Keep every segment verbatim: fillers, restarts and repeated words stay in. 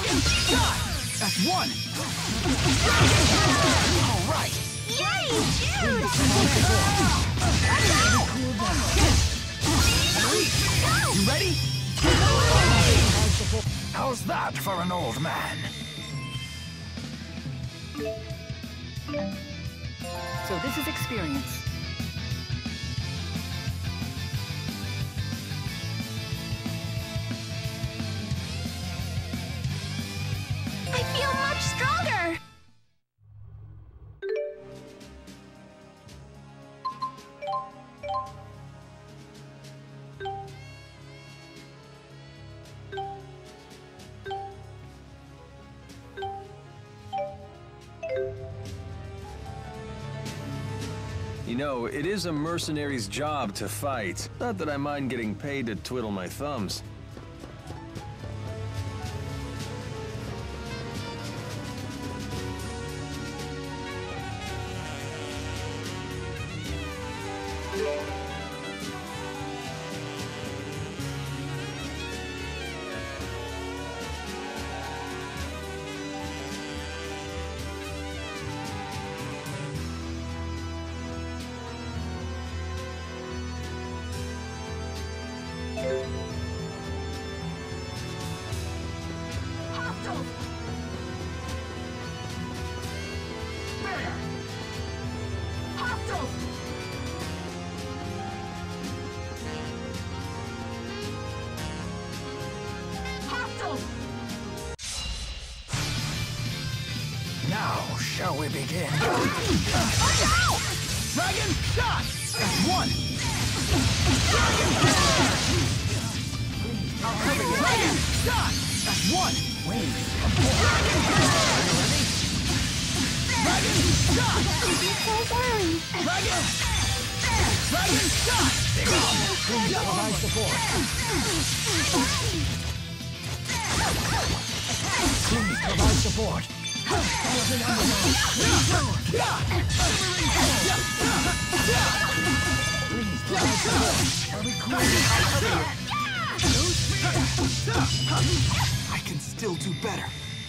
Dragon shot! That's one! All right! Yay, Jude! You ready? How's that for an old man? So this is experience. I feel much stronger! You know, it is a mercenary's job to fight. Not that I mind getting paid to twiddle my thumbs. Now, shall we begin? Dragon shot! That's one! Dragon shot! That's one! Wait. Dragon shot! Don't worry. Dragon! Dragon shot! Please provide support. Please provide support. I can still do better.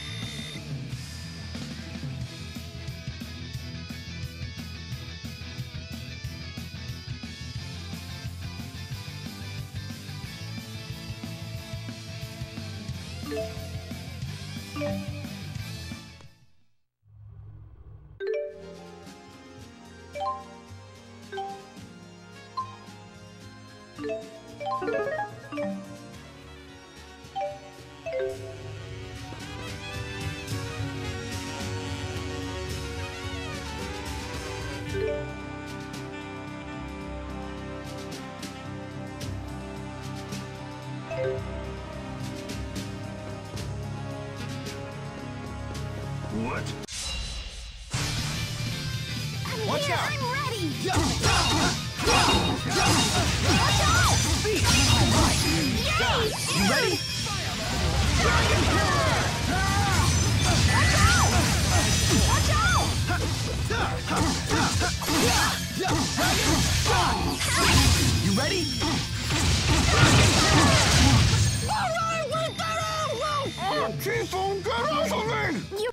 What? I'm Watch here. out. I'm ready. Watch out! Speed! All right. Yay! You ready? Dragon Killer! Watch out! Watch out! You ready? All right, we got it! Typhoon, get off of me! You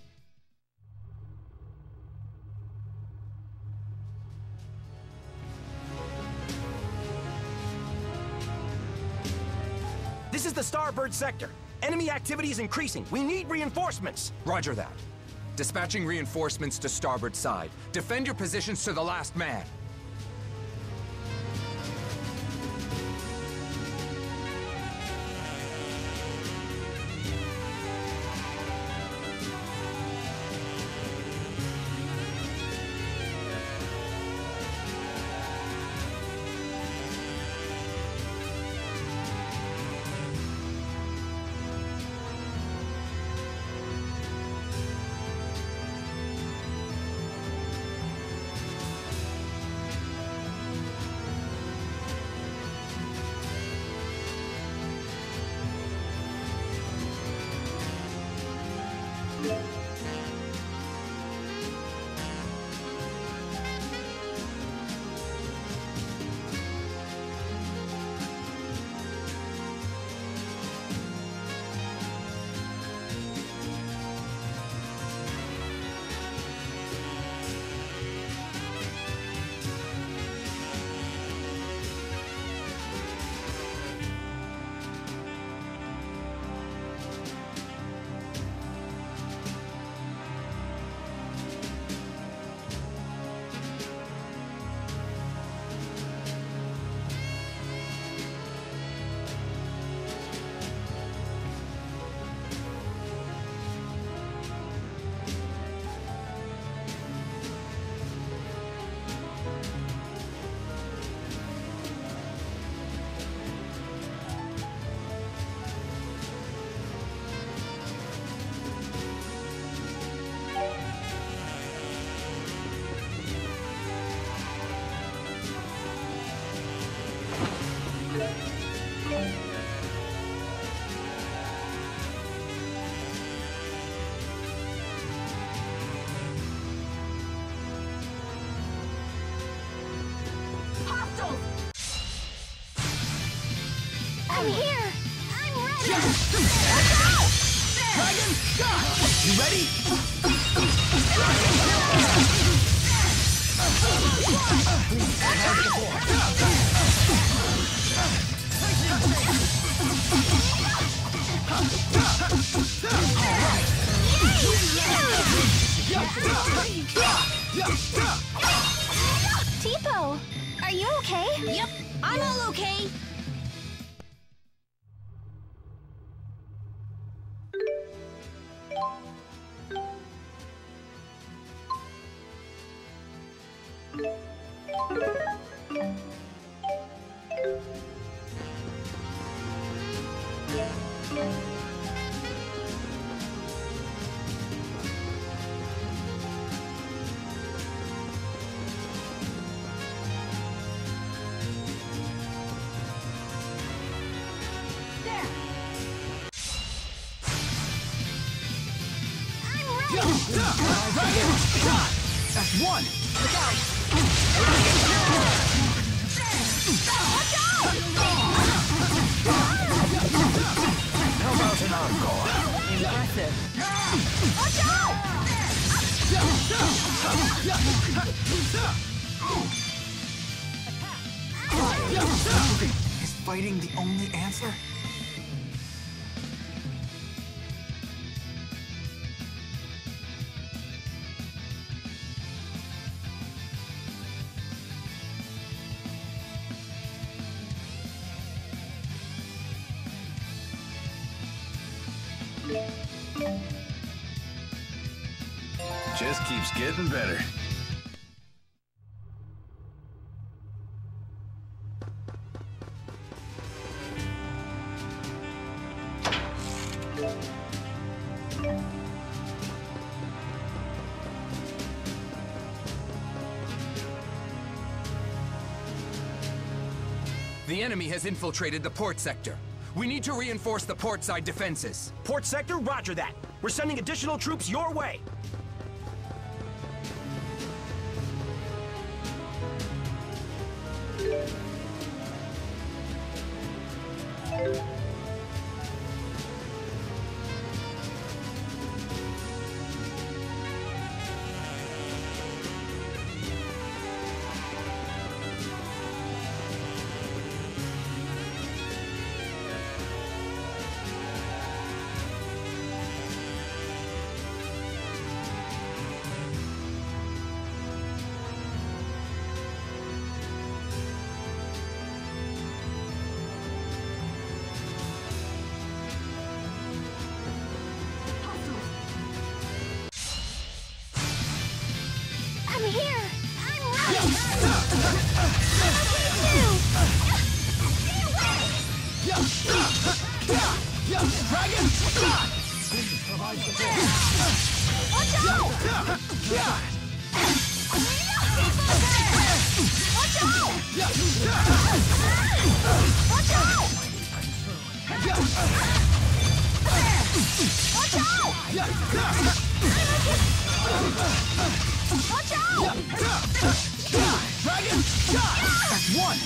This is the Starbird sector. Enemy activity is increasing. We need reinforcements. Roger that. Dispatching reinforcements to starboard side. Defend your positions to the last man. I'm here! I'm ready! Dragon shot! You ready? Tipo, are you okay? Yep, I'm all okay. Dragon shot! That's one! How about an encore? Impressive. Is fighting the only answer? Just keeps getting better. The enemy has infiltrated the port sector. We need to reinforce the port side defenses. Port sector, roger that. We're sending additional troops your way. I'm here! I'm ready! Dragon shot! Watch out! Watch out! Watch out! Watch out! Watch out! Dragon shot! That's one!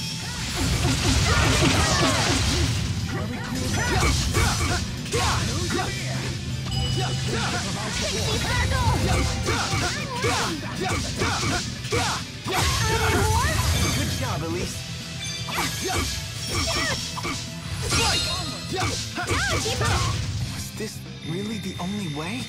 Good job, Elise. Was this really the only way?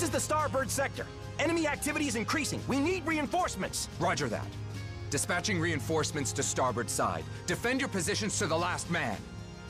is the starboard sector. Enemy activity is increasing. We need reinforcements. Roger that. Dispatching reinforcements to starboard side. Defend your positions to the last man.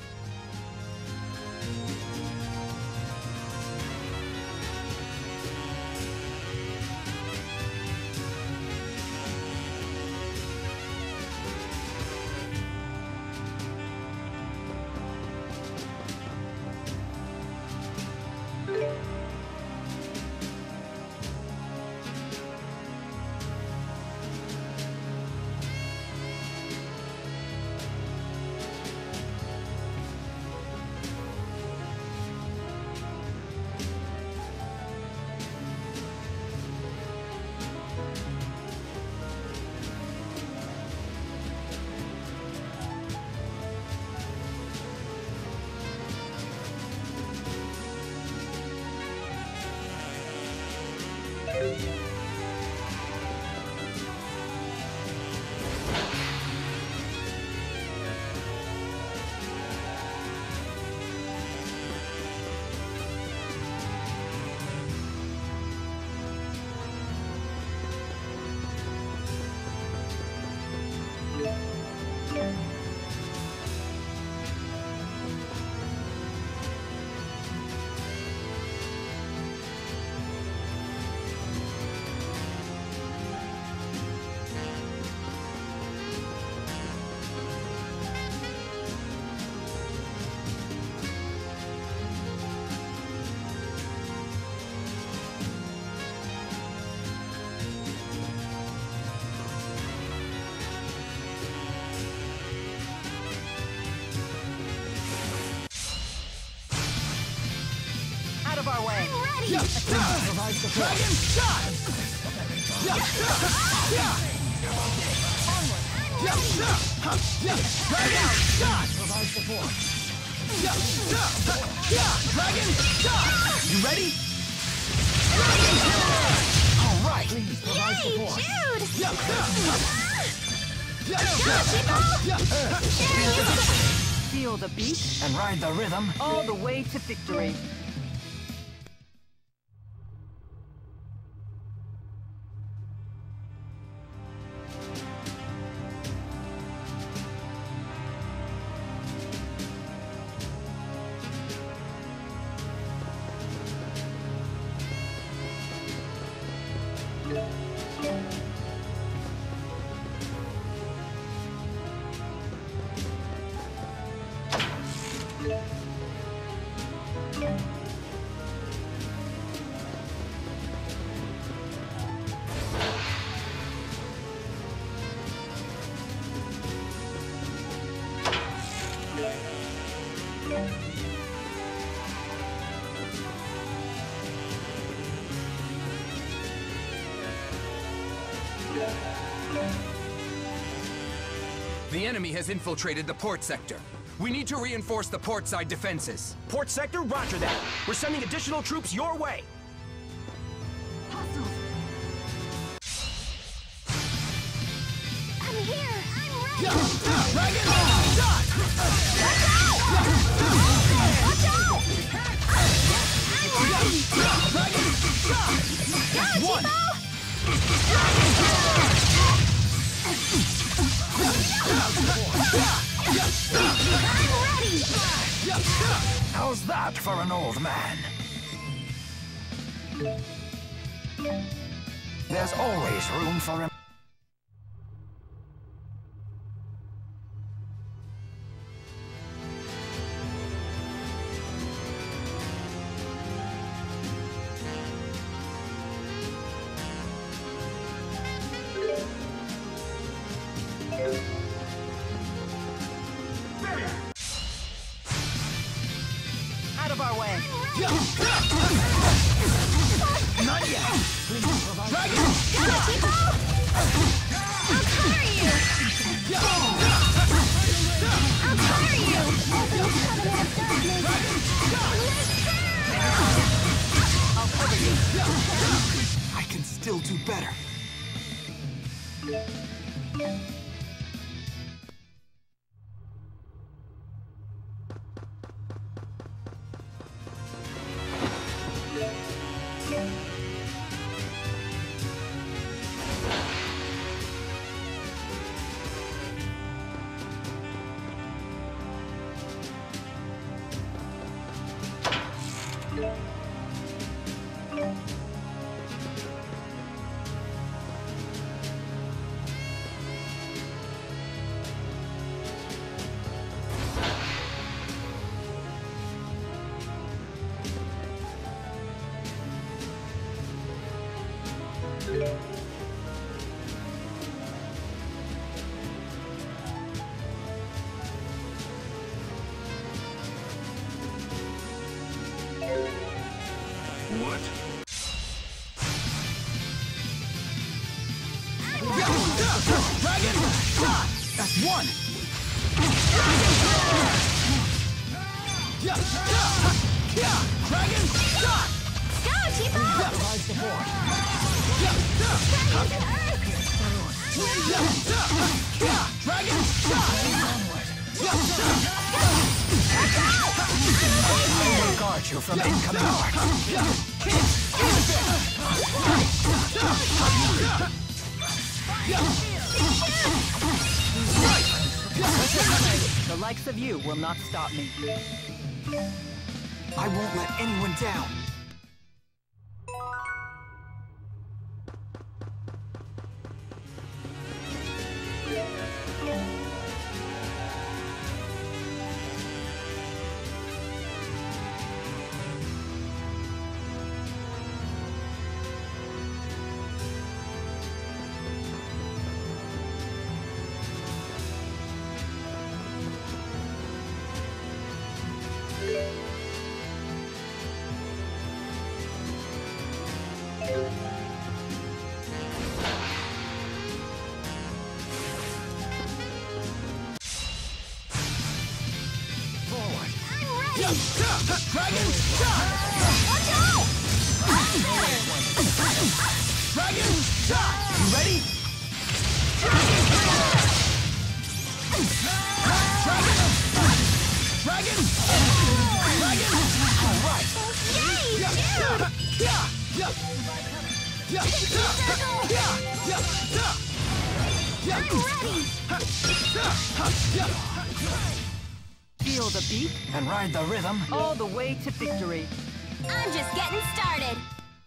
Out of our way. I'm ready! Dragon shot! Dragon shot! Provide support. Dragon shot! You ready? All right. Please provide Yay, support. Jude! Feel the beat And ride the rhythm. all the way to victory. The enemy has infiltrated the port sector. We need to reinforce the port side defenses. Port sector, roger that. We're sending additional troops your way. I'm here! I'm ready! Dragon shot! Watch out! I'm ready! Dragon shot! Go, One. Tipo! I'm ready! How's that for an old man? There's always room for him. Out of our way. Not yet. Please provide. Dragon Go, Tipo! I'll cover you! I'll cover you! I'll cover you. I can still do better. Let's Dragon shot! That's one! Dragon shot! Go, Chipo! Provides the board. Dragon shot! I will guard you from incoming art. The likes of you will not stop me. I won't let anyone down. Dragon shot! Watch out! Dragon shot! You ready? Dragon! Dragon! Dragon! Dragon! All right. Yay! Yeah! Shoot! Yeah! Yeah! Yeah! Yeah! Yeah! I'm ready! Feel the beat And ride the rhythm. all the way to victory. I'm just getting started.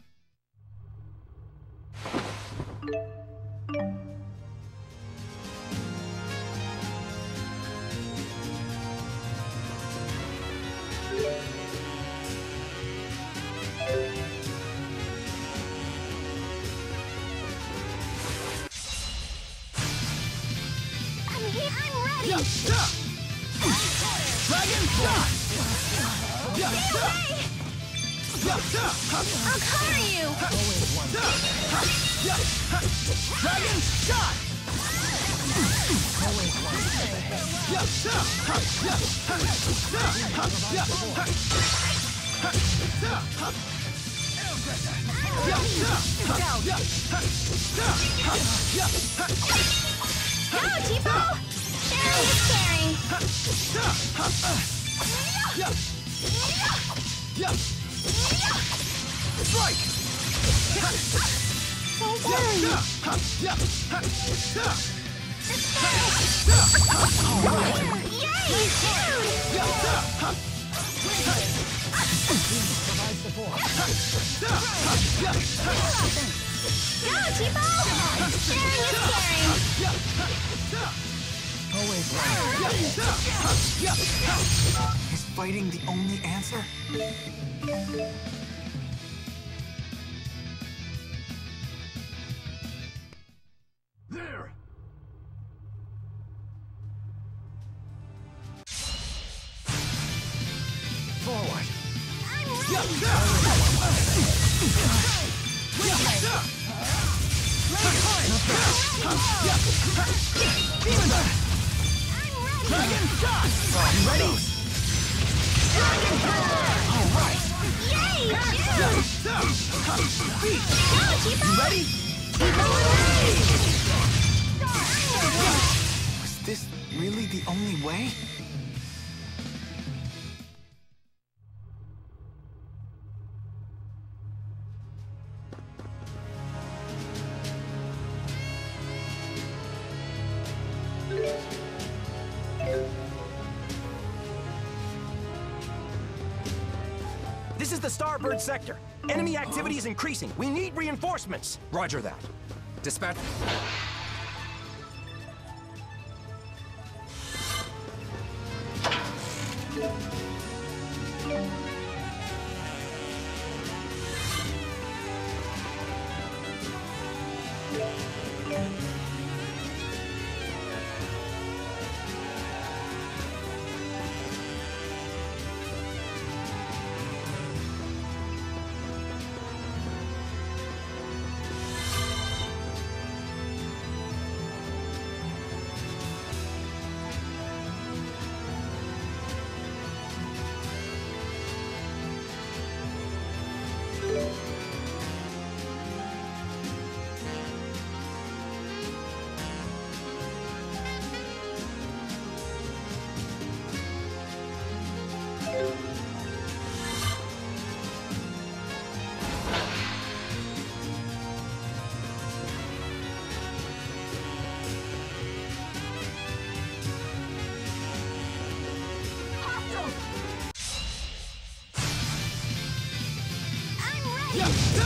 I'm here. I'm ready. Yeah! Yeah! Dragon shot! Yeah! Get away! Yeah! Yeah! I'll cover you. Dragon shot! Go, Chipo! Sharing is caring. Strike! Don't worry. Yay! Shoot! Go, Chipo! Sharing is caring. Is fighting the only answer? There! Forward! I'm ready. Dragon shot! You ready? All right. Yay! Shoot! Go, Chipo! You ready? Chipo! Was this really the only way? This is the starboard sector. Enemy activity is increasing. We need reinforcements. Roger that. Dispatch...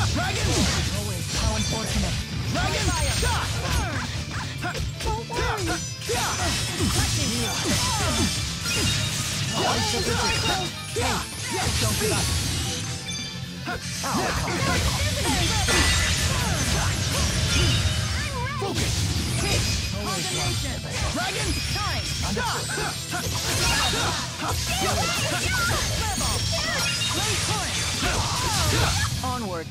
Dragon! How unfortunate. Dragon! Shot! Don't worry. Don't give up. Dragon! Onward.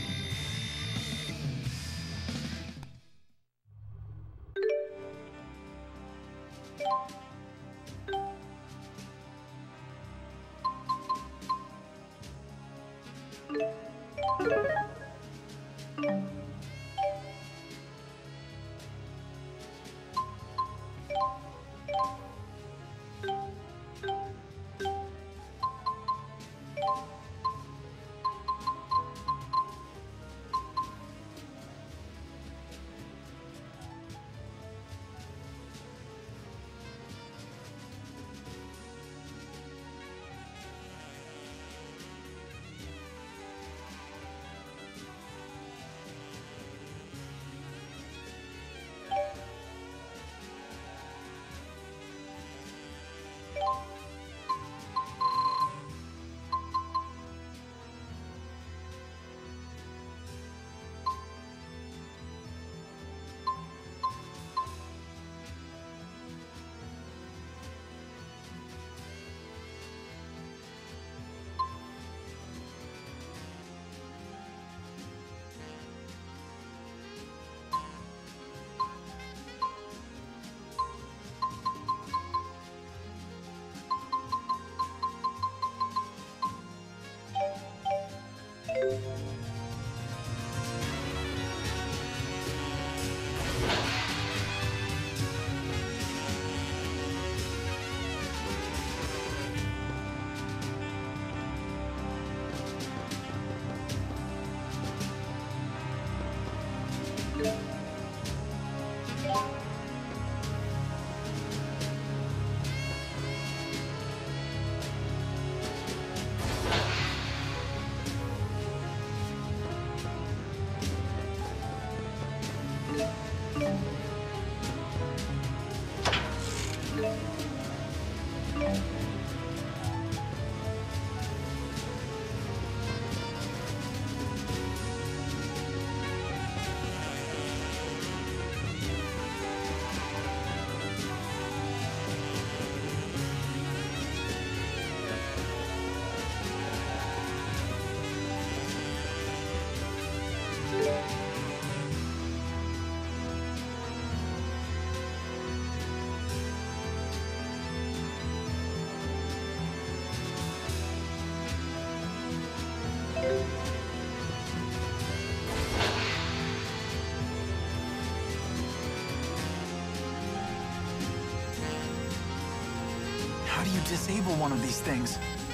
How do you disable one of these things?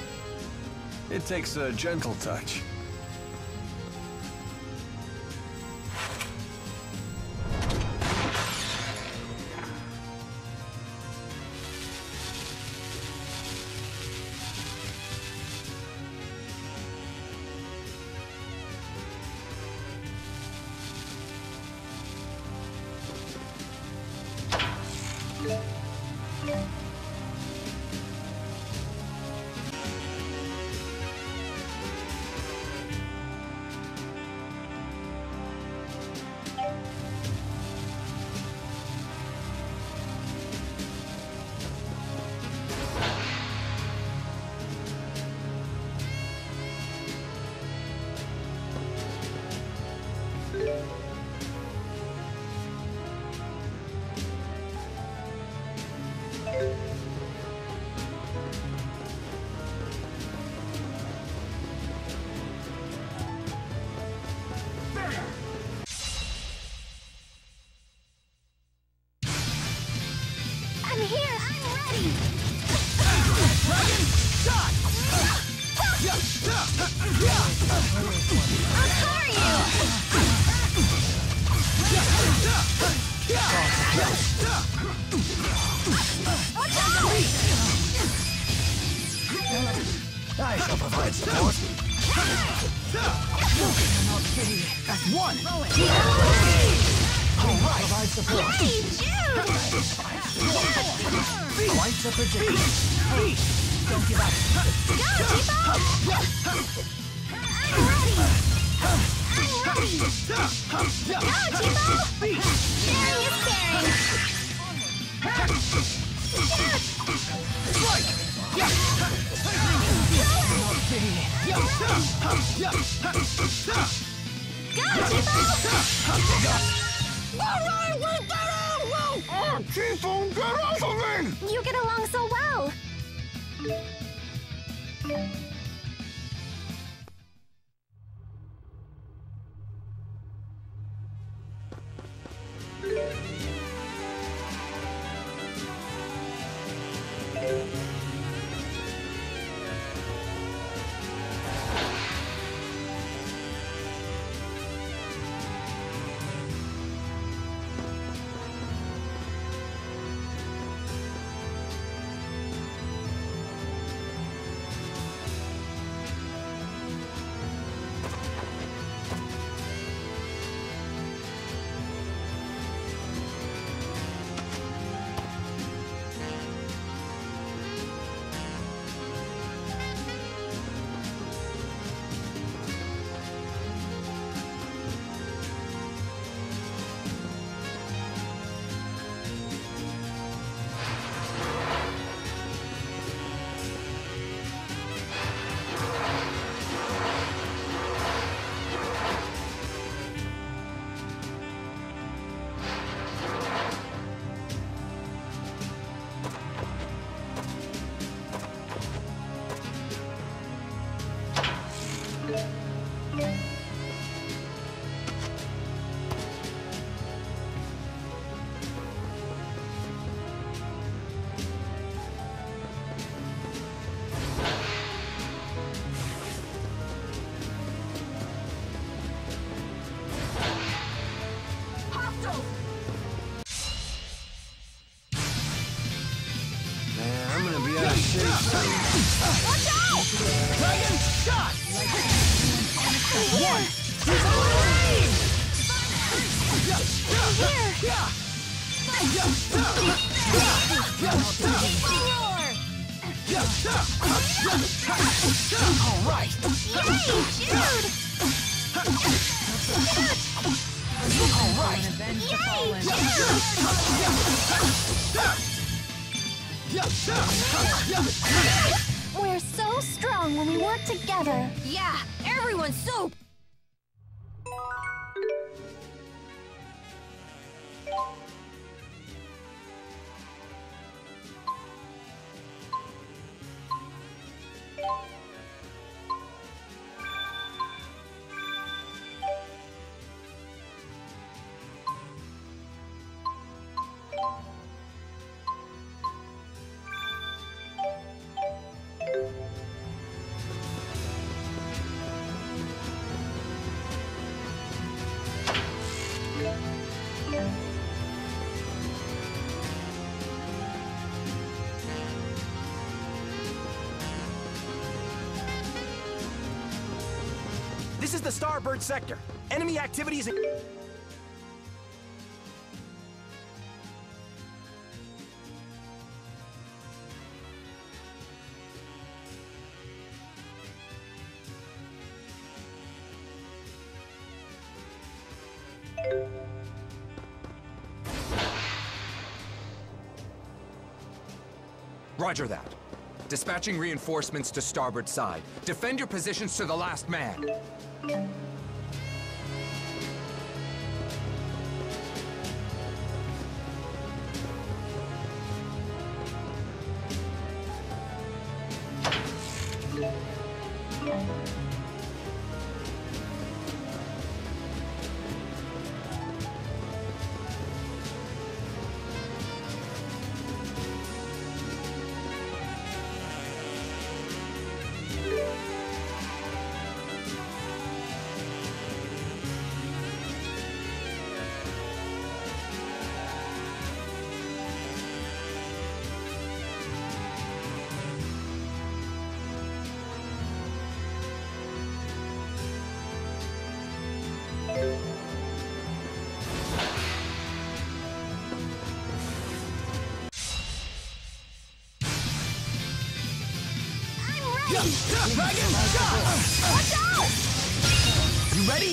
It takes a gentle touch. I'm here. I'm ready. Dragon! Shot! I'll cover you. Watch out! I shall provide support. That's one! All right. Provide support. Hey, Jude! Lights up predicament. Don't give up. Go, Tipo! I'm ready! I'm ready! Go, Tipo! Sharing is caring! Strike! Yeah! Go, Tipo! Alright, we did it! Oh, Tipo, get off of me! You get along so well! Man, I'm gonna be out of shape soon. Watch out! Dragon shot! One! All right! Yay, Jude! All right! Yay, Jude! We're so strong when we work together. Yeah, everyone's so... This is the Starbird sector. Enemy activities in... Roger that. Dispatching reinforcements to starboard side. Defend your positions to the last man. Dragon shot! Watch out! You ready?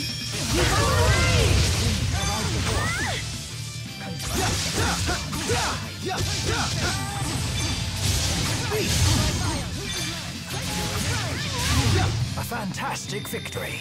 A fantastic victory.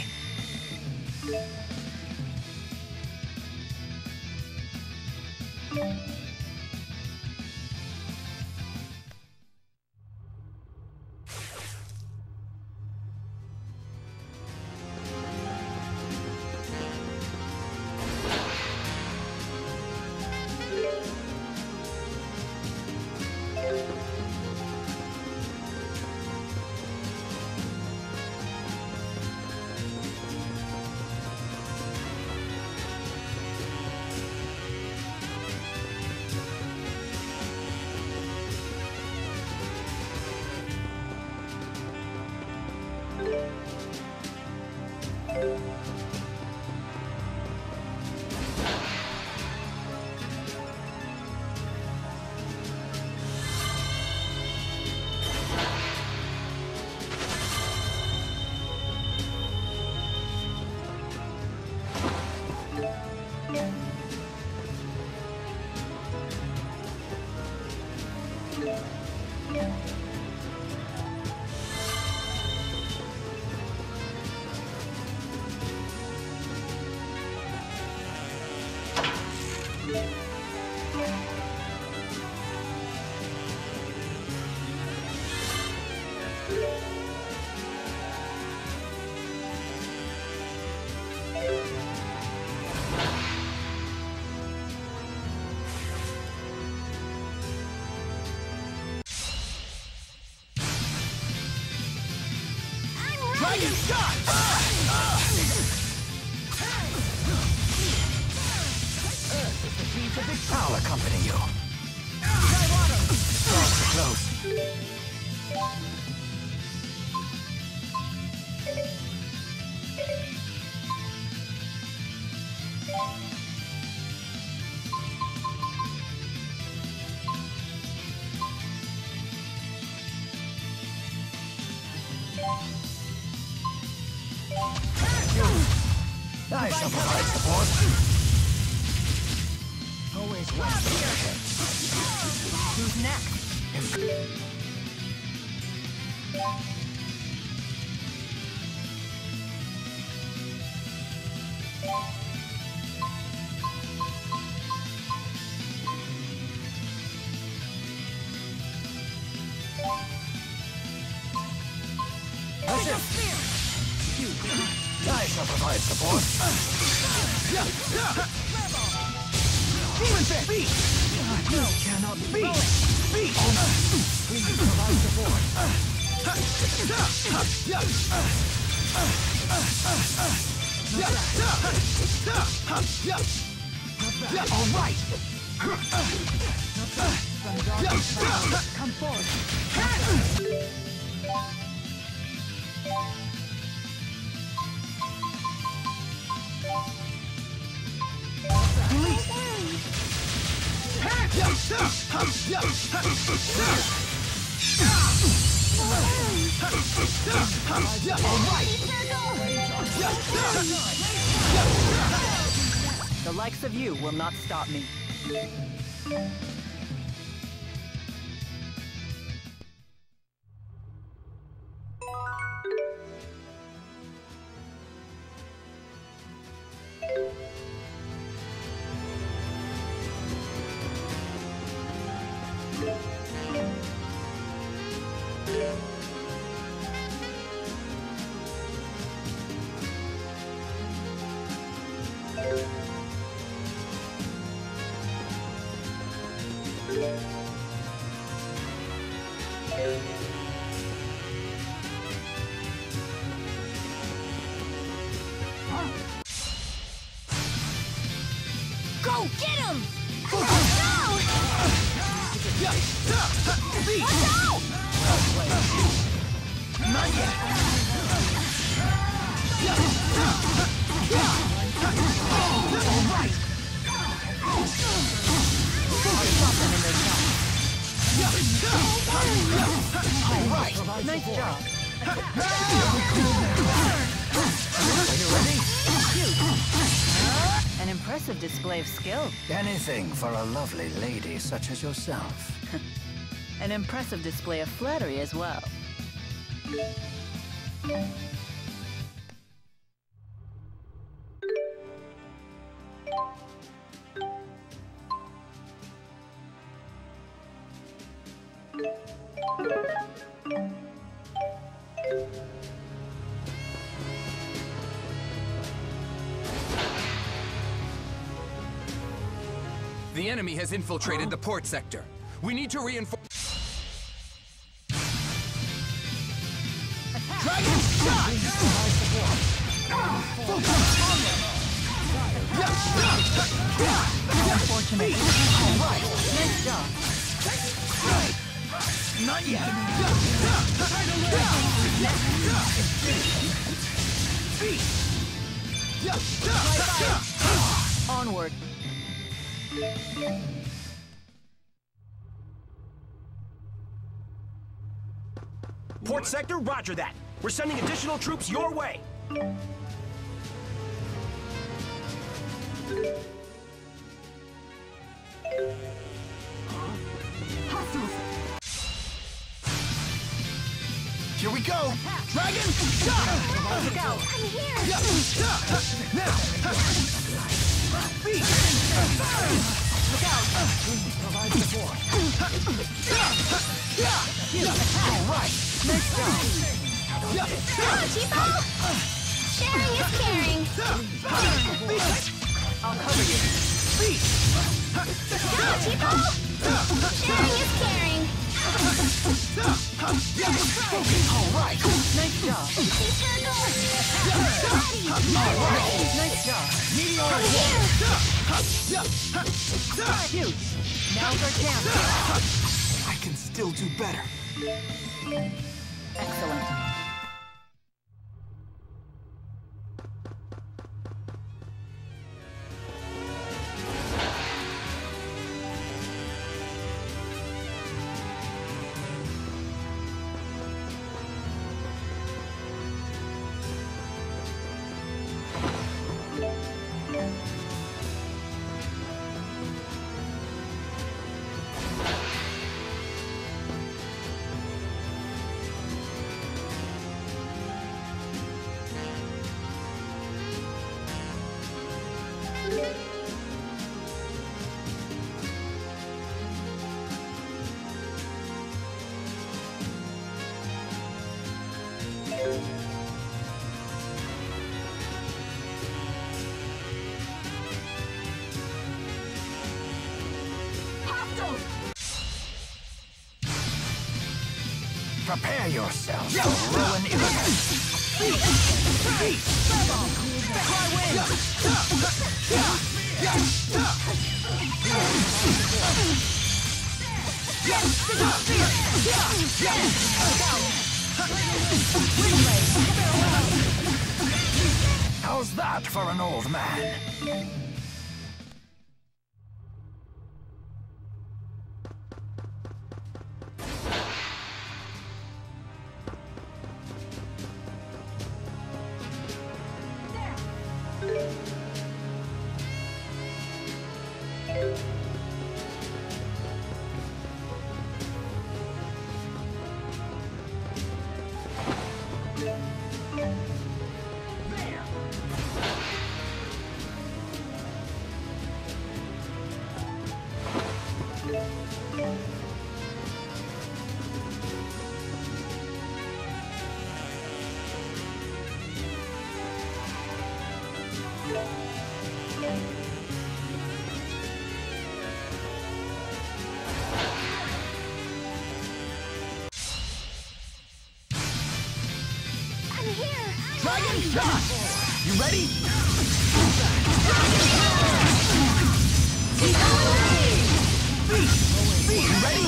Dragon shot! I'll accompany you. Close. I shall provide support. Always one step ahead. Who's next? That's it. I shall provide support. Demon Fist! Beat! You cannot beat! Beat! Please provide support. All right! Come forward. The likes of you will not stop me. Go get him! Watch out! Watch out! Not yet. All right. All right. Nice job. An impressive display of skill. Anything for a lovely lady such as yourself. An impressive display of flattery as well. The enemy has infiltrated the port sector. We need to reinforce. Dragon shot! Unfortunate. All right. Nice job. Not yet. Onward. Port sector, roger that. We're sending additional troops your way. Here we go! Dragon shot! Look out! I'm here! Now! Beat! Look out! Provide support. All right! Nice job. Come on, Chipo! Sharing is caring! I'll cover you. Come on, Chipo! Sharing is caring! All right! Nice job. Eternal! All right. Nice job. I'm here! Huge. Now's our chance. I can still do better. Excellent. Prepare yourself to ruin How's that for an old man? I'm here! Dragon shot! You ready? You ready?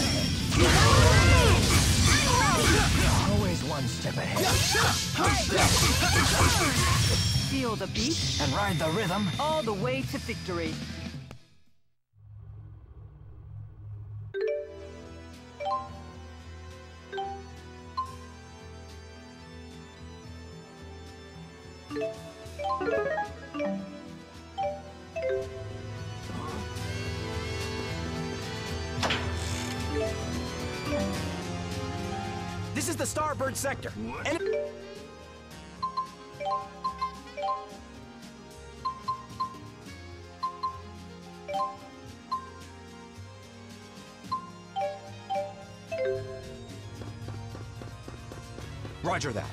Always one step ahead. Feel the beat And ride the rhythm. all the way to victory. This is the starboard sector. En- Roger that.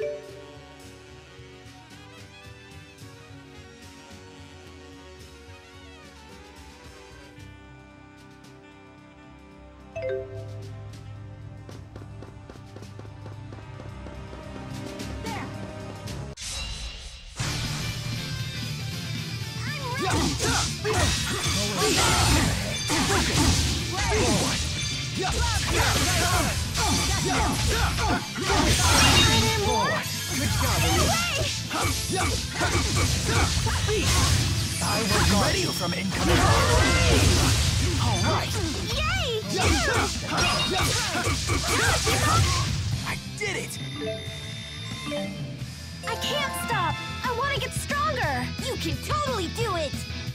I will guard you from incoming. All right. Yay! I did it. I can't stop! I want to get stronger! You can totally do it!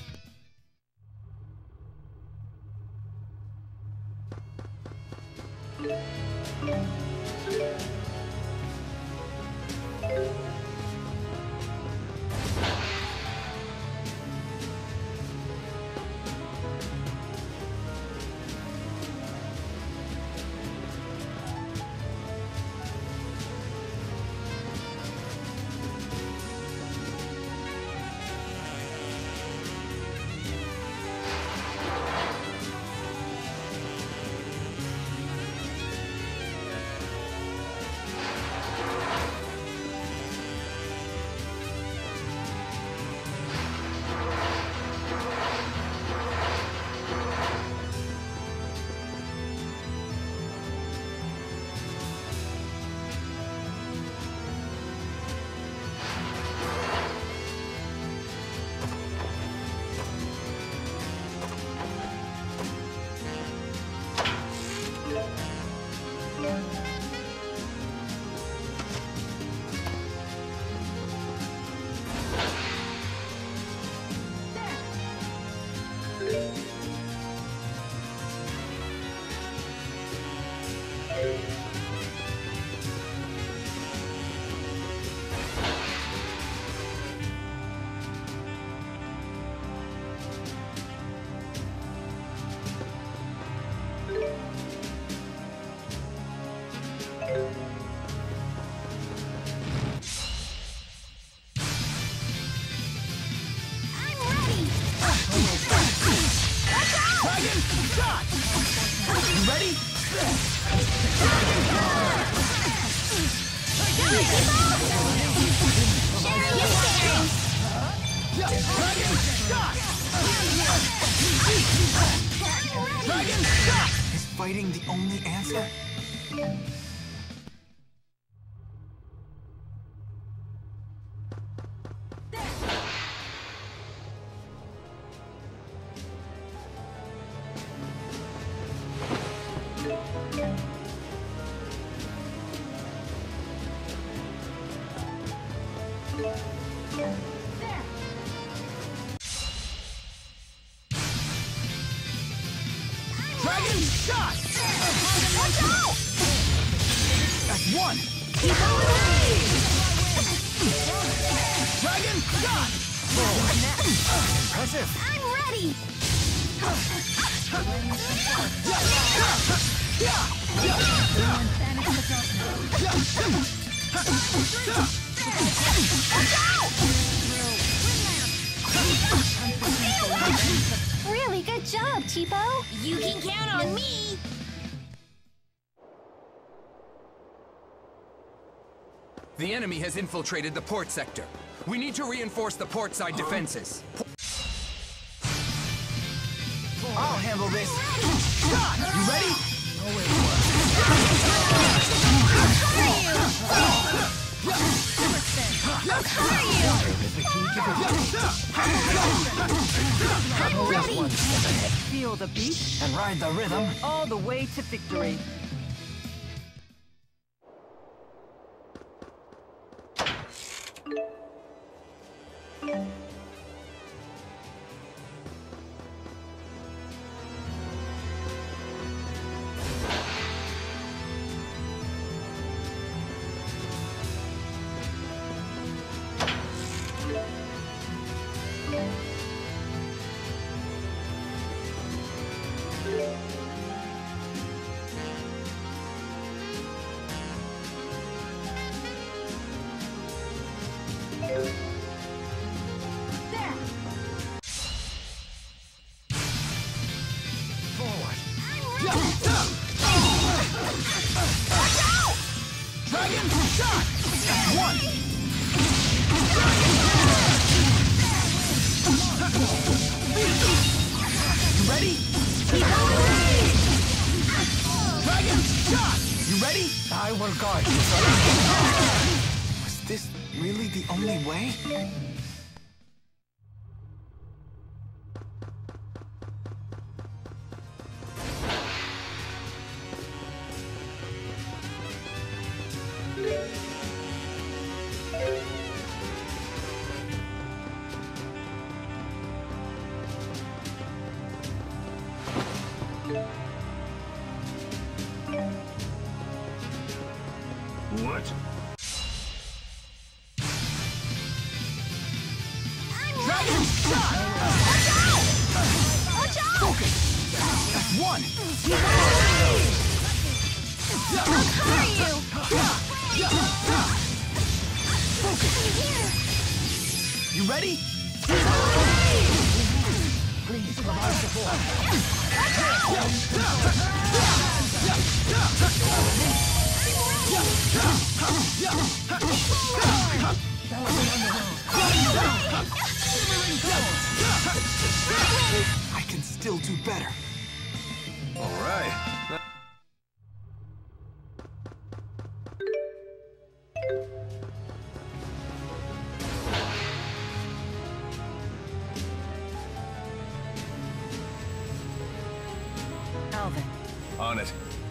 Is fighting the only answer? Dragon shot! Watch out! That's one! Dragon shot! Impressive. I'm ready! Really good job, Cheapo! You can count on me! The enemy has infiltrated the port sector. We need to reinforce the port side defenses. I'll handle this. Shot! You ready? I'm ready! Feel the beat And ride the rhythm. all the way to victory. Forward. Dragon shot! One! You ready? Dragon shot! You ready? I will guide you. Was this really the only way? What? Dragon shot! Watch out! Watch out! Focus! That's one! I'll cover you! Focus! You ready? Please provide support. I can still do better. All right. Alvin. On it.